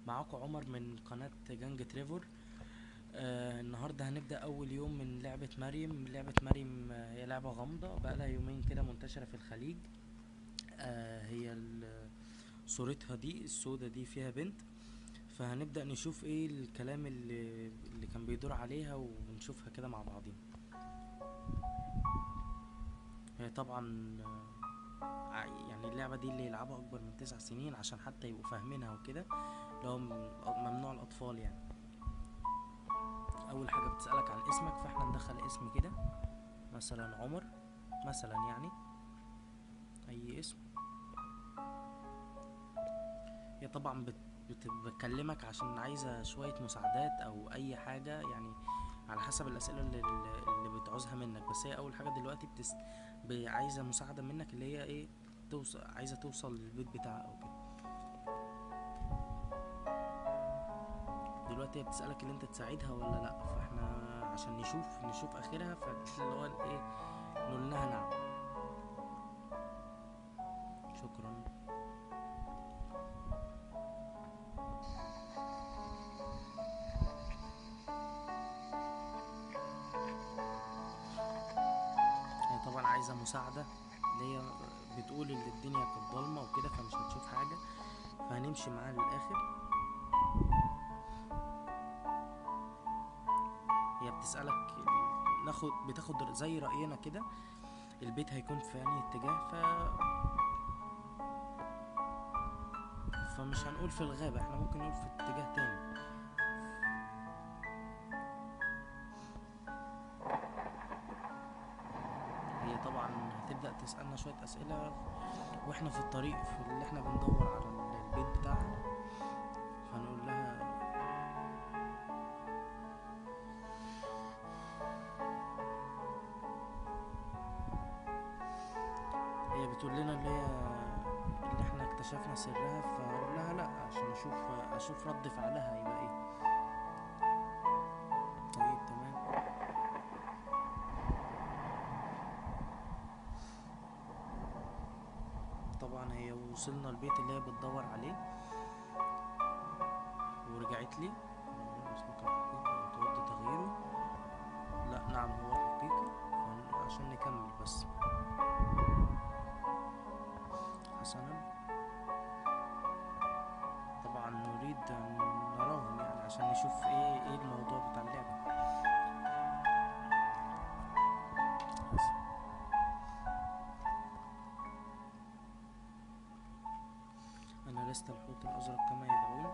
معاكم عمر من قناة جانج تريفور. النهاردة هنبدأ أول يوم من لعبة مريم. لعبة مريم هي لعبة غامضة بقالها يومين كده منتشرة في الخليج. هي صورتها دي السودة دي فيها بنت. فهنبدأ نشوف ايه الكلام اللي كان بيدور عليها ونشوفها كده مع بعضين. هي طبعا يعني اللعبة دي اللي يلعبها أكبر من 9 سنين عشان حتى يبقوا فاهمينها وكده. لو ممنوع الأطفال يعني. أول حاجة بتسألك عن اسمك، فاحنا ندخل اسم كده، مثلا عمر، مثلا يعني اي اسم. هي طبعا بتكلمك عشان عايزة شوية مساعدات او اي حاجة يعني، على حسب الاسئلة اللي بتعوزها منك. بس هي اول حاجة دلوقتي عايزة مساعدة منك، اللي هي ايه، عايزة توصل للبيت بتاعها او كده. دلوقتي هي بتسألك اللي انت تساعدها ولا لا، فاحنا عشان نشوف اخرها، فاللي هو ايه، نقول لها نعم. شكرا. هي طبعا عايزة مساعدة، اللي هي بتقول ان الدنيا كانت ضلمة وكده فمش هتشوف حاجة، فهنمشي معاها للآخر. هي بتسألك، بتاخد زي رأينا كده، البيت هيكون في أنهي اتجاه. فمش هنقول في الغابة، احنا ممكن نقول في اتجاه تاني. هي طبعا هتبدأ تسألنا شوية أسئلة واحنا في الطريق، في اللي احنا بندور على البيت بتاعها. فنقول لها، هي بتقول لنا اللي احنا اكتشفنا سرها، فاقول لها لا عشان اشوف رد فعلها هيبقى ايه. طيب تمام. طبعا هي وصلنا البيت اللي هي بتدور عليه ورجعت لي. اسمك الحقيقي او تود تغييره؟ لا، نعم هو الحقيقي. عشان نكمل بس. حسنا. طبعا نريد ان نراهم يعني عشان نشوف ايه الموضوع بتاع اللعبة. انا لست الحوت الازرق كما يدعون،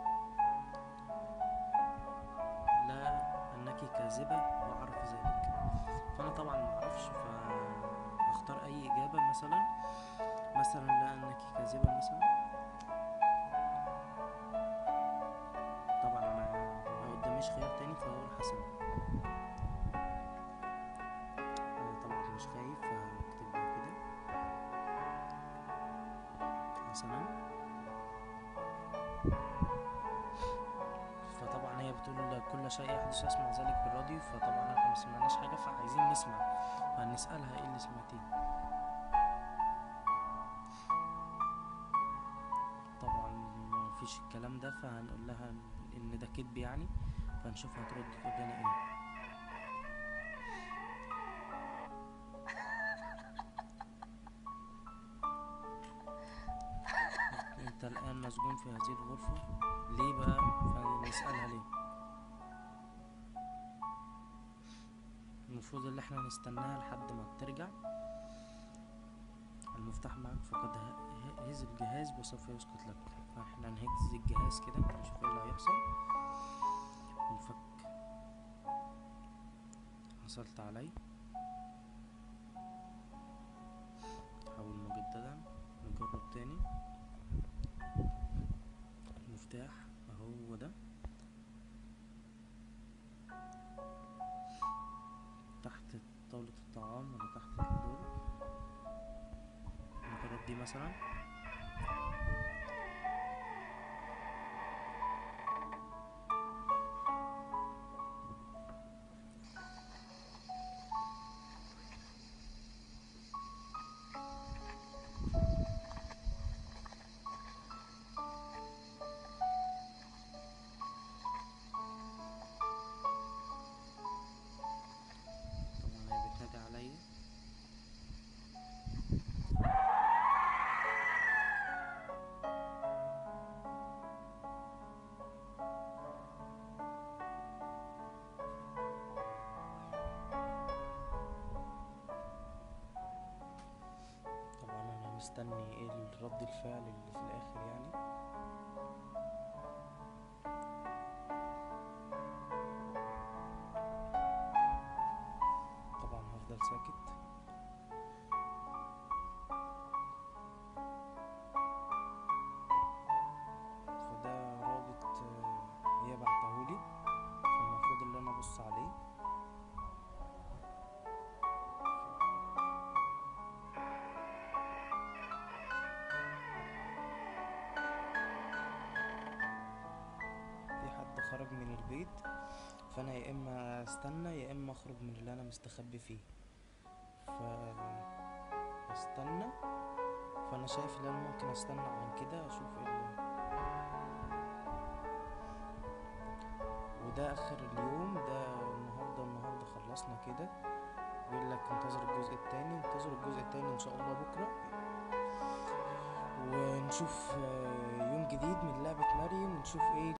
لا انك كاذبة واعرف ذلك. فانا طبعا معرفش، فاختار اي اجابة، مثلا لا انك كاذبة مثلا. طبعا انا ما قداميش خيار تاني فهقول حسنا. انا طبعا مش خايف فهكتبها كده حسنا. فطبعا هي بتقول كل شيء يحدث اسمع ذلك بالراديو، فطبعا احنا مسمعناش حاجة فعايزين نسمع، فهنسألها ايه اللي سمعتيه. طبعا مفيش الكلام ده، فهنقول لها ان ده كدب يعني، فنشوف هترد تقول لنا ايه. انت الان مسجون في هذه الغرفة، ليه بقى؟ فنسألها ليه. المفروض ان احنا نستناها لحد ما ترجع. المفتاح معك، فقد هز الجهاز وسوف يسقط لك. فاحنا نهز الجهاز كده نشوف ايه اللي هيحصل. نفك. حصلت علي. حاول مجددا. نجرب تاني. المفتاح اهو ده، تحت طاولة الطعام ولا تحت الدور. نجرب دي مثلا. مستني ايه رد الفعل اللي في الاخر يعني. طبعا هفضل ساكت. فده رابط هي بعتهولي، المفروض اللي انا ابص عليه. في حد خرج من البيت، فانا يا اما استنى يا اما اخرج من اللي انا مستخبي فيه. استنى. فانا شايف ان انا ممكن استنى عن كده اشوف وده اخر اليوم ده. النهارده خلصنا كده. بيقول لك انتظر الجزء التاني، ان شاء الله بكره، ونشوف يوم جديد من لعبة مريم، ونشوف ايه